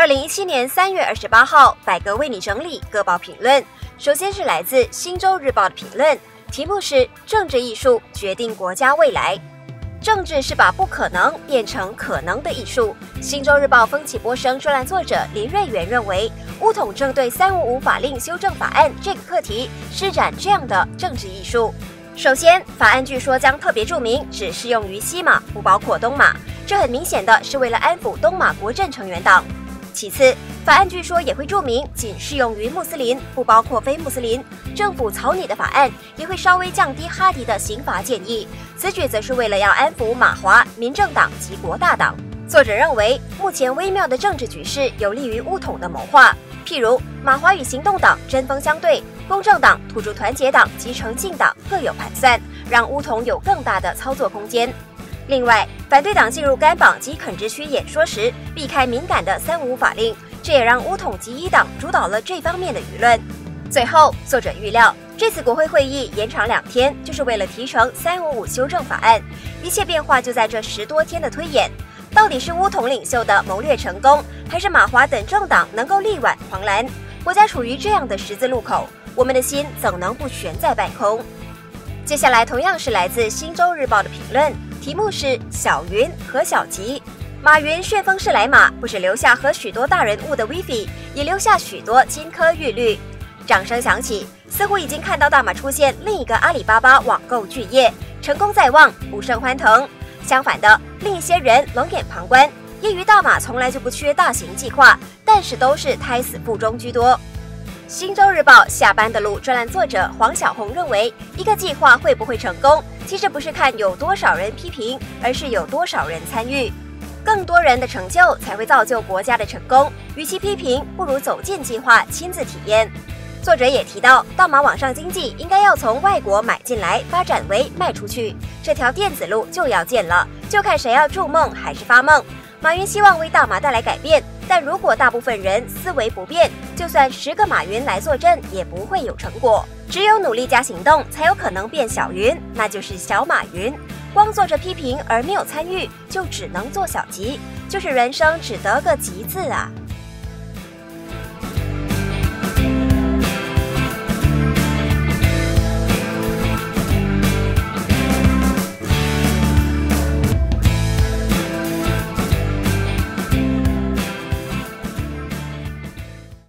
2017年3月28号，百格为你整理各报评论。首先是来自《新洲日报》的评论，题目是“政治艺术决定国家未来”。政治是把不可能变成可能的艺术。新洲日报风起波生专栏作者林瑞元认为，巫统正对355法令修正法案这个课题施展这样的政治艺术。首先，法案据说将特别注明只适用于西马，不包括东马，这很明显的是为了安抚东马国阵成员党。其次，法案据说也会注明仅适用于穆斯林，不包括非穆斯林。政府草拟的法案也会稍微降低哈迪的刑罚建议，此举则是为了要安抚马华、民政党及国大党。作者认为，目前微妙的政治局势有利于巫统的谋划，譬如马华与行动党针锋相对，公正党、土著团结党及诚信党各有盘算，让巫统有更大的操作空间。另外，反对党进入甘榜及垦支区演说时，避开敏感的355法令，这也让巫统及一党主导了这方面的舆论。最后，作者预料，这次国会会议延长2天，就是为了提成355修正法案，一切变化就在这10多天的推演。到底是巫统领袖的谋略成功，还是马华等政党能够力挽狂澜？国家处于这样的十字路口，我们的心怎能不悬在半空？接下来同样是来自《新洲日报》的评论，题目是“小云和小吉”。马云旋风式来马，不止留下和许多大人物的 Vivi， 也留下许多金科玉律。掌声响起，似乎已经看到大马出现另一个阿里巴巴网购巨业，成功在望，不胜欢腾。相反的，另一些人冷眼旁观，业余大马从来就不缺大型计划，但是都是胎死腹中居多。新洲日报下班的路专栏作者黄小红认为，一个计划会不会成功，其实不是看有多少人批评，而是有多少人参与。更多人的成就才会造就国家的成功，与其批评，不如走进计划，亲自体验。作者也提到，大马网上经济应该要从外国买进来，发展为卖出去，这条电子路就要建了，就看谁要筑梦还是发梦。马云希望为大马带来改变，但如果大部分人思维不变，就算10个马云来坐镇，也不会有成果。只有努力加行动，才有可能变小云，那就是小马云。光做着批评而没有参与，就只能做小吉，就是人生只得个吉字啊。